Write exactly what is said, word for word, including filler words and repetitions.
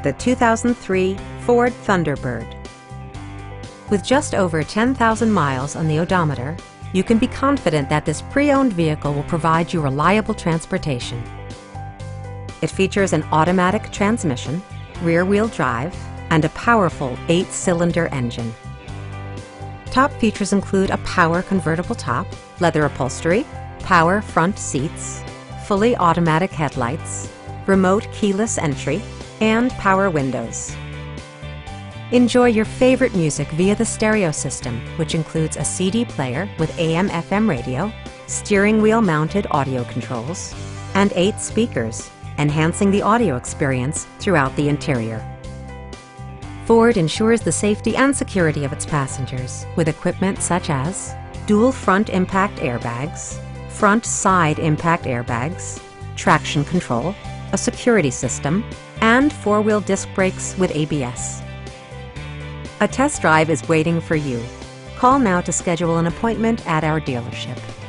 the two thousand three Ford Thunderbird. With just over ten thousand miles on the odometer, you can be confident that this pre-owned vehicle will provide you reliable transportation. It features an automatic transmission, rear-wheel drive, and a powerful eight-cylinder engine. Top features include a power convertible top, leather upholstery, power front seats, fully automatic headlights, remote keyless entry, and power windows. Enjoy your favorite music via the stereo system, which includes a C D player with A M F M radio, steering wheel mounted audio controls, and eight speakers, enhancing the audio experience throughout the interior. Ford ensures the safety and security of its passengers with equipment such as dual front impact airbags, front side impact airbags, traction control, a security system, and four-wheel disc brakes with A B S. A test drive is waiting for you. Call now to schedule an appointment at our dealership.